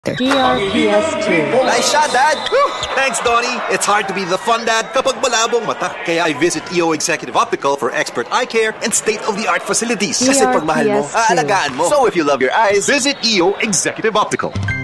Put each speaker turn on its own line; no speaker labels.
DRPS 2.
Nice shot, Dad! Thanks, Donny. It's hard to be the fun dad kapag malabong mata. Kaya I visit EO Executive Optical for expert eye care and state-of-the-art facilities. Kasi pag mahal mo, aalagaan mo. So if you love your eyes, visit EO Executive Optical.